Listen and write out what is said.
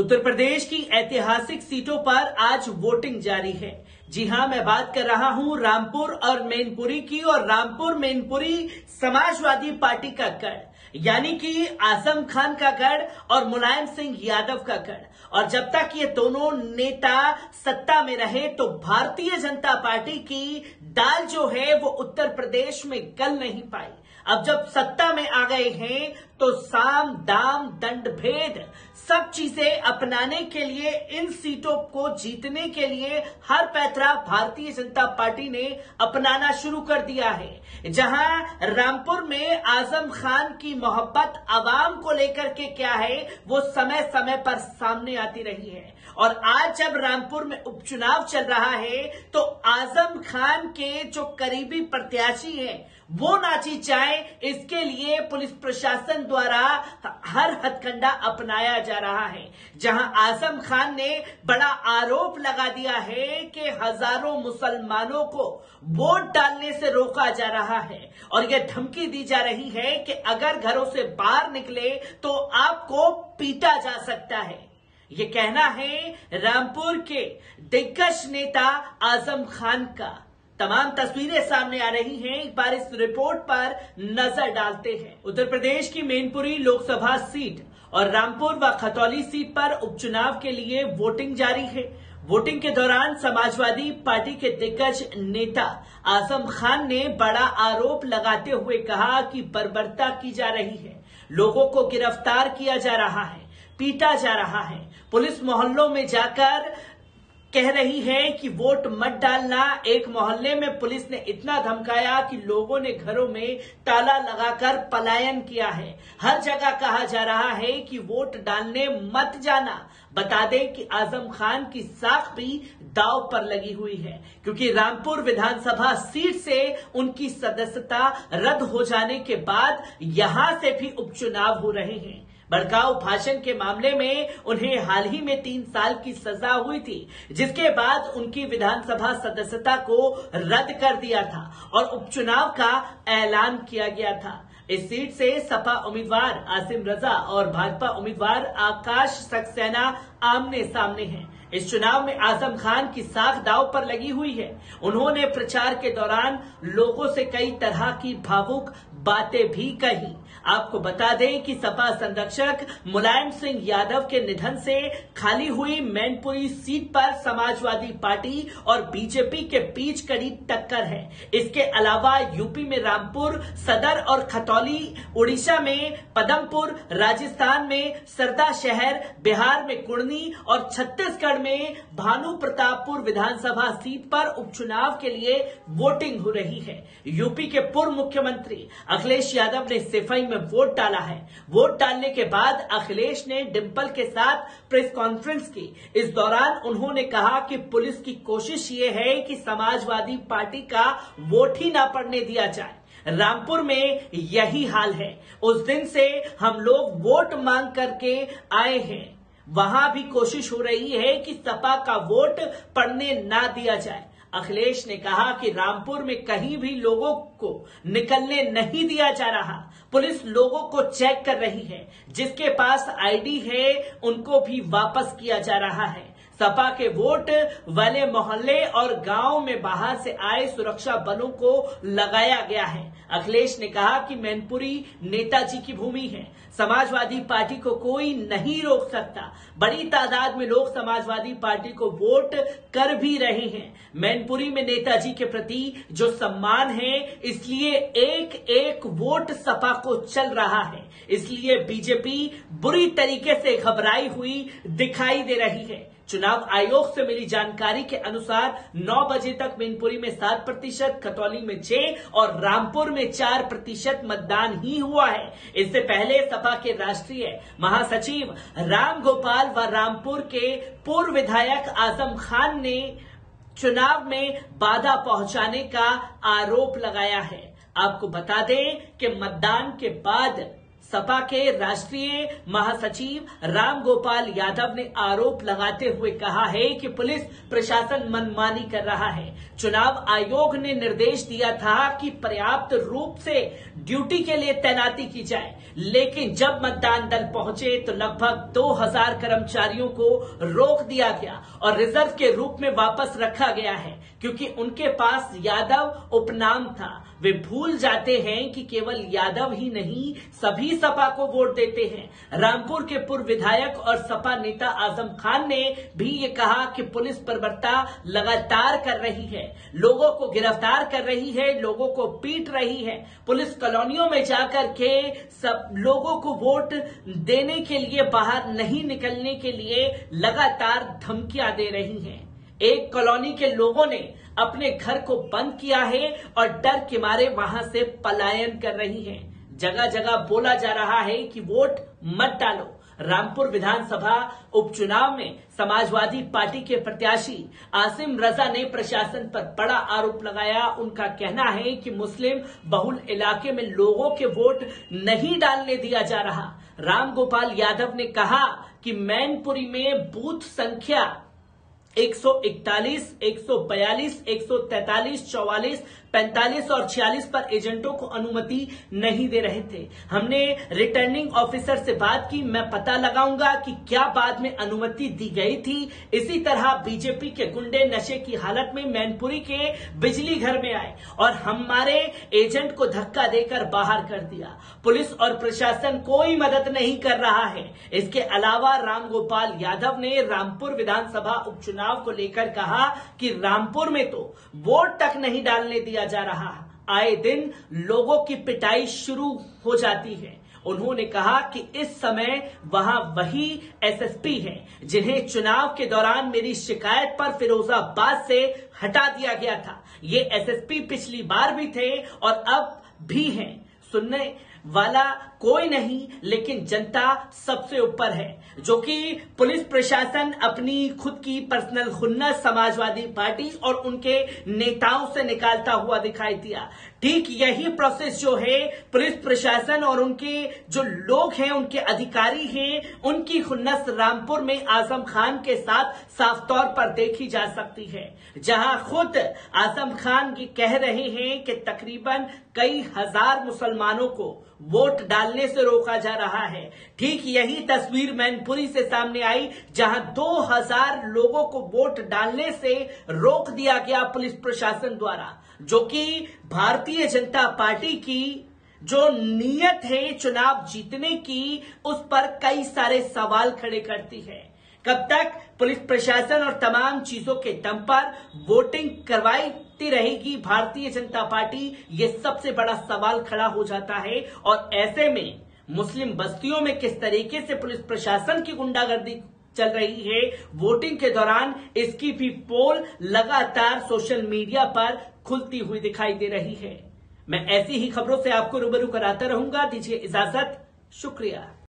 उत्तर प्रदेश की ऐतिहासिक सीटों पर आज वोटिंग जारी है। जी हां, मैं बात कर रहा हूं रामपुर और मैनपुरी की। और रामपुर मैनपुरी समाजवादी पार्टी का गढ़, यानी कि आजम खान का गढ़ और मुलायम सिंह यादव का गढ़। और जब तक ये दोनों नेता सत्ता में रहे तो भारतीय जनता पार्टी की दाल जो है वो उत्तर प्रदेश में गल नहीं पाई। अब जब सत्ता में आ गए हैं तो साम दाम दंड भेद सब चीजें अपनाने के लिए, इन सीटों को जीतने के लिए हर पैतरा भारतीय जनता पार्टी ने अपनाना शुरू कर दिया है। जहां रामपुर में आजम खान की मोहब्बत आवाम को लेकर के क्या है वो समय समय पर सामने आती रही है। और आज जब रामपुर में उपचुनाव चल रहा है तो आजम खान के जो करीबी प्रत्याशी हैं वो ना जीत जाए, इसके लिए पुलिस प्रशासन द्वारा हर हथकंडा अपनाया जा रहा है। जहां आजम खान ने बड़ा आरोप लगा दिया है कि हजारों मुसलमानों को वोट डालने से रोका जा रहा है और यह धमकी दी जा रही है कि अगर घरों से बाहर निकले तो आपको पीटा जा सकता है। ये कहना है रामपुर के दिग्गज नेता आजम खान का। तमाम तस्वीरें सामने आ रही हैं, एक बार इस रिपोर्ट पर नजर डालते हैं। उत्तर प्रदेश की मैनपुरी लोकसभा सीट और रामपुर व खतौली सीट पर उपचुनाव के लिए वोटिंग जारी है। वोटिंग के दौरान समाजवादी पार्टी के दिग्गज नेता आजम खान ने बड़ा आरोप लगाते हुए कहा कि बर्बरता की जा रही है, लोगों को गिरफ्तार किया जा रहा है, पीटा जा रहा है। पुलिस मोहल्लों में जाकर कह रही है कि वोट मत डालना। एक मोहल्ले में पुलिस ने इतना धमकाया कि लोगों ने घरों में ताला लगाकर पलायन किया है। हर जगह कहा जा रहा है कि वोट डालने मत जाना। बता दें कि आजम खान की साख भी दांव पर लगी हुई है, क्योंकि रामपुर विधानसभा सीट से उनकी सदस्यता रद्द हो जाने के बाद यहां से भी उपचुनाव हो रहे हैं। भड़काऊ भाषण के मामले में उन्हें हाल ही में 3 साल की सजा हुई थी, जिसके बाद उनकी विधानसभा सदस्यता को रद्द कर दिया था और उपचुनाव का ऐलान किया गया था। इस सीट से सपा उम्मीदवार आसिम रजा और भाजपा उम्मीदवार आकाश सक्सेना आमने सामने हैं। इस चुनाव में आजम खान की साख दांव पर लगी हुई है। उन्होंने प्रचार के दौरान लोगों से कई तरह की भावुक बातें भी कही। आपको बता दें कि सपा संरक्षक मुलायम सिंह यादव के निधन से खाली हुई मैनपुरी सीट पर समाजवादी पार्टी और बीजेपी के बीच कड़ी टक्कर है। इसके अलावा यूपी में रामपुर सदर और खतौली, उड़ीसा में पदमपुर, राजस्थान में सरदा शहर, बिहार में कुर्नी और छत्तीसगढ़ में भानु प्रतापपुर विधानसभा सीट पर उपचुनाव के लिए वोटिंग हो रही है। यूपी के पूर्व मुख्यमंत्री अखिलेश यादव ने सिफाई में वोट डाला है। वोट डालने के बाद अखिलेश ने डिंपल के साथ प्रेस कॉन्फ्रेंस की। इस दौरान उन्होंने कहा कि पुलिस की कोशिश ये है कि समाजवादी पार्टी का वोट ही ना पड़ने दिया जाए। रामपुर में यही हाल है। उस दिन से हम लोग वोट मांग करके आए हैं। वहां भी कोशिश हो रही है कि सपा का वोट पड़ने ना दिया जाए। अखिलेश ने कहा कि रामपुर में कहीं भी लोगों को निकलने नहीं दिया जा रहा। पुलिस लोगों को चेक कर रही है, जिसके पास आईडी है उनको भी वापस किया जा रहा है। सपा के वोट वाले मोहल्ले और गांव में बाहर से आए सुरक्षा बलों को लगाया गया है। अखिलेश ने कहा कि मैनपुरी नेताजी की भूमि है, समाजवादी पार्टी को कोई नहीं रोक सकता। बड़ी तादाद में लोग समाजवादी पार्टी को वोट कर भी रहे हैं। मैनपुरी में नेताजी के प्रति जो सम्मान है, इसलिए एक एक वोट सपा को चल रहा है। इसलिए बीजेपी बुरी तरीके से घबराई हुई दिखाई दे रही है। चुनाव आयोग से मिली जानकारी के अनुसार 9 बजे तक मैनपुरी में 7%, खतौली में 6% और रामपुर में 4% मतदान ही हुआ है। इससे पहले सपा के राष्ट्रीय महासचिव राम गोपाल व रामपुर के पूर्व विधायक आजम खान ने चुनाव में बाधा पहुंचाने का आरोप लगाया है। आपको बता दें कि मतदान के बाद सपा के राष्ट्रीय महासचिव राम गोपाल यादव ने आरोप लगाते हुए कहा है कि पुलिस प्रशासन मनमानी कर रहा है। चुनाव आयोग ने निर्देश दिया था कि पर्याप्त रूप से ड्यूटी के लिए तैनाती की जाए, लेकिन जब मतदान दल पहुंचे तो लगभग 2000 कर्मचारियों को रोक दिया गया और रिजर्व के रूप में वापस रखा गया है, क्योंकि उनके पास यादव उपनाम था। वे भूल जाते हैं कि केवल यादव ही नहीं, सभी सपा को वोट देते हैं। रामपुर के पूर्व विधायक और सपा नेता आजम खान ने भी ये कहा कि पुलिस बर्बरता लगातार कर रही है, लोगों को गिरफ्तार कर रही है, लोगों को पीट रही है। पुलिस कॉलोनियों में जाकर के सब लोगों को वोट देने के लिए बाहर नहीं निकलने के लिए लगातार धमकियां दे रही है। एक कॉलोनी के लोगों ने अपने घर को बंद किया है और डर के मारे वहां से पलायन कर रही हैं। जगह जगह बोला जा रहा है कि वोट मत डालो। रामपुर विधानसभा उपचुनाव में समाजवादी पार्टी के प्रत्याशी आसिम रजा ने प्रशासन पर बड़ा आरोप लगाया। उनका कहना है कि मुस्लिम बहुल इलाके में लोगों के वोट नहीं डालने दिया जा रहा। राम गोपाल यादव ने कहा कि मैनपुरी में बूथ संख्या 141, 142, 143, 44, 45 और 46 पर एजेंटों को अनुमति नहीं दे रहे थे। हमने रिटर्निंग ऑफिसर से बात की, मैं पता लगाऊंगा कि क्या बाद में अनुमति दी गई थी। इसी तरह बीजेपी के गुंडे नशे की हालत में मैनपुरी के बिजली घर में आए और हमारे एजेंट को धक्का देकर बाहर कर दिया। पुलिस और प्रशासन कोई मदद नहीं कर रहा है। इसके अलावा रामगोपाल यादव ने रामपुर विधानसभा उपचुनाव को लेकर कहा कि रामपुर में तो वोट तक नहीं डालने दिया जा रहा। आए दिन लोगों की पिटाई शुरू हो जाती है। उन्होंने कहा कि इस समय वहां वही एसएसपी हैं जिन्हें चुनाव के दौरान मेरी शिकायत पर फिरोजाबाद से हटा दिया गया था। ये एसएसपी पिछली बार भी थे और अब भी हैं। सुनने वाला कोई नहीं, लेकिन जनता सबसे ऊपर है, जो कि पुलिस प्रशासन अपनी खुद की पर्सनल खुन्नस समाजवादी पार्टी और उनके नेताओं से निकालता हुआ दिखाई दिया। ठीक यही प्रोसेस जो है पुलिस प्रशासन और उनके जो लोग हैं, उनके अधिकारी हैं, उनकी खुन्नस रामपुर में आजम खान के साथ साफ तौर पर देखी जा सकती है, जहां खुद आजम खान ये कह रहे हैं कि तकरीबन कई हजार मुसलमानों को वोट डालने से रोका जा रहा है। ठीक यही तस्वीर मैनपुरी से सामने आई, जहां 2000 लोगों को वोट डालने से रोक दिया गया पुलिस प्रशासन द्वारा, जो कि भारतीय जनता पार्टी की जो नीयत है चुनाव जीतने की, उस पर कई सारे सवाल खड़े करती है। कब तक पुलिस प्रशासन और तमाम चीजों के दम पर वोटिंग करवाती रहेगी भारतीय जनता पार्टी, ये सबसे बड़ा सवाल खड़ा हो जाता है। और ऐसे में मुस्लिम बस्तियों में किस तरीके से पुलिस प्रशासन की गुंडागर्दी चल रही है वोटिंग के दौरान, इसकी भी पोल लगातार सोशल मीडिया पर खुलती हुई दिखाई दे रही है। मैं ऐसी ही खबरों से आपको रूबरू कराता रहूंगा। दीजिए इजाजत, शुक्रिया।